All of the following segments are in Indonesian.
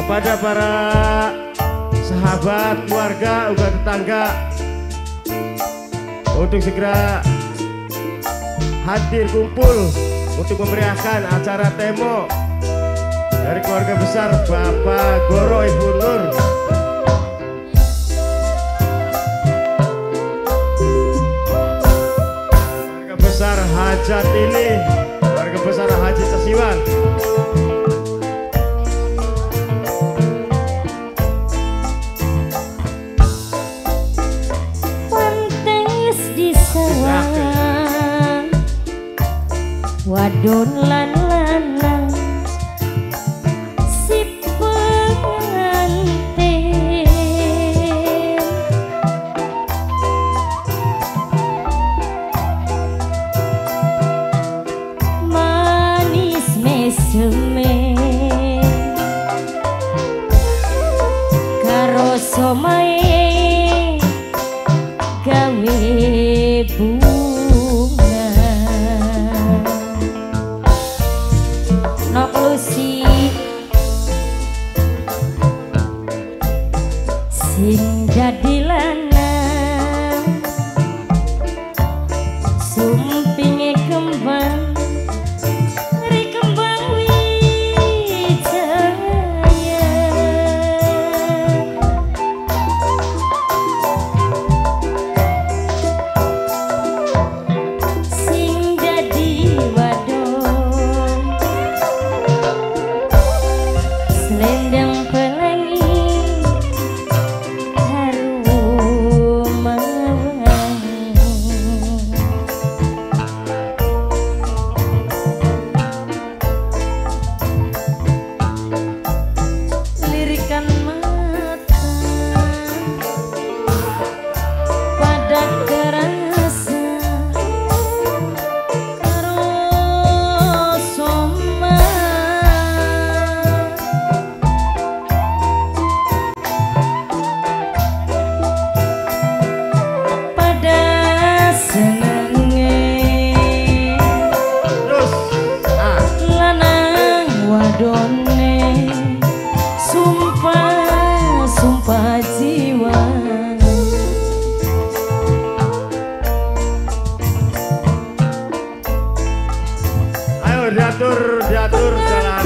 kepada para sahabat, keluarga, juga tetangga untuk segera hadir kumpul untuk memeriahkan acara Temo dari keluarga besar Bapak Goro Ibu Nur. Keluarga besar Hajat ini, keluarga besar Haji Casiwan. Wadon lan lanang si pengantin manis meseme karo somae gawe Lucy sing dadi lanang sumpinge kembang ri kembang wijaya sing dadi selendang pelangi harum wangi lirikan mata pada kerasa sumpah jiwa ayo diatur jalan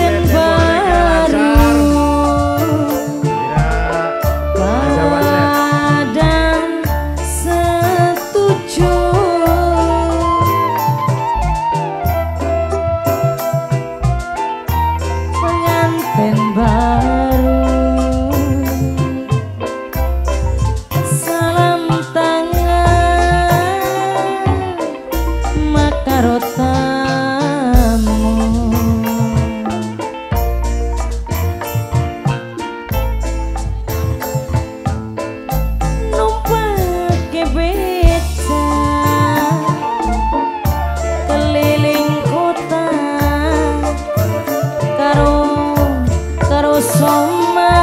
setuju pengantin baru salam tangan makarotamu numpake beca keliling kota karo soma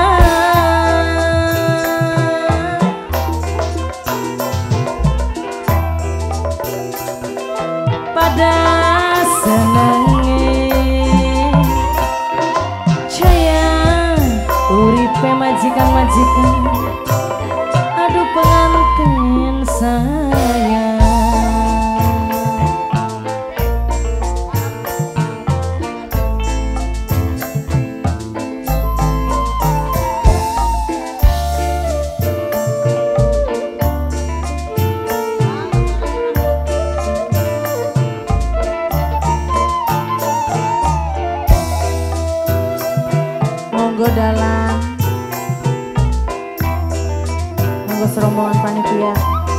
pada senenge jaya uripe majikan-majikan aduh pengantin sayang monggo dalam monggo serombongan panitia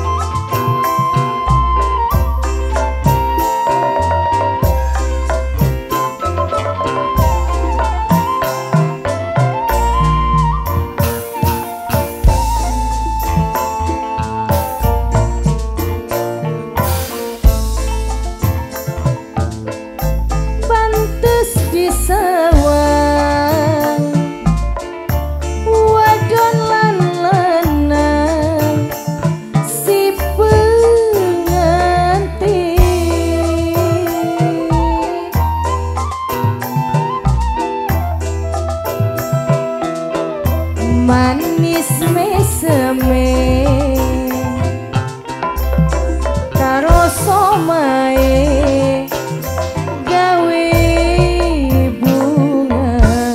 pantes disawang wadon lan lanang manis meseme karo somae gawe bunga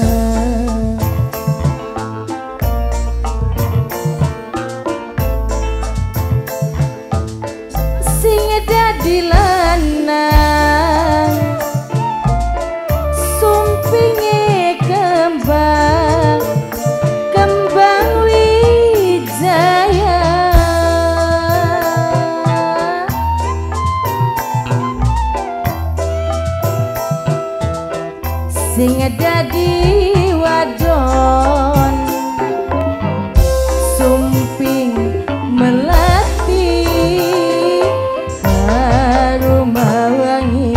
sing dadi lanang sumpinge kembang kembang wijaya sing dadi wadon sumping melati aroma wangi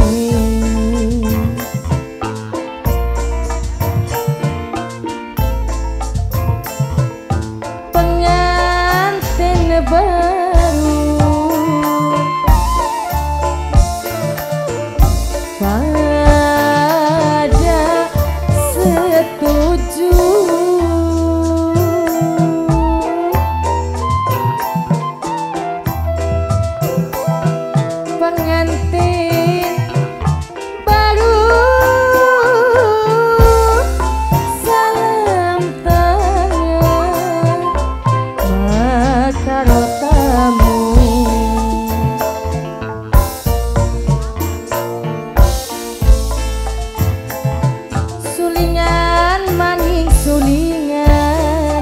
pengantin baru pada setuju pengantin baru salam tangan makaro tamu sulingan maning sulingan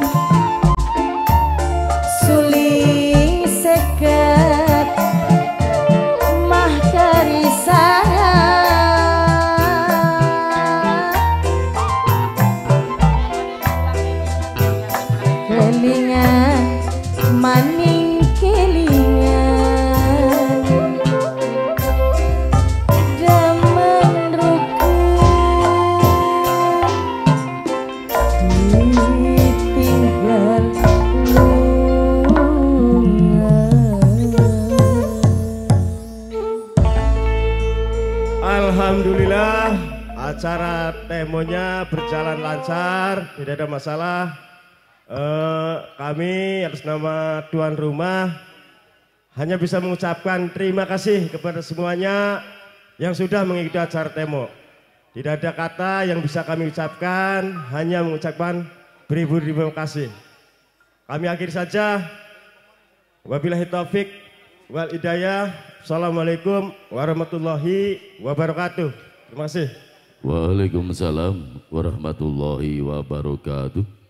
suling seket mah kelingan maning kelingan daman rukun ditinggal lunga. Alhamdulillah acara temonya berjalan lancar, tidak ada masalah. Kami atas nama tuan rumah hanya bisa mengucapkan terima kasih kepada semuanya yang sudah mengikuti acara temo. Tidak ada kata yang bisa kami ucapkan, hanya mengucapkan beribu-ribu terima kasih. Kami akhiri saja. Wabillahi taufik wal hidayah. Assalamualaikum warahmatullahi wabarakatuh. Terima kasih. Waalaikumsalam warahmatullahi wabarakatuh.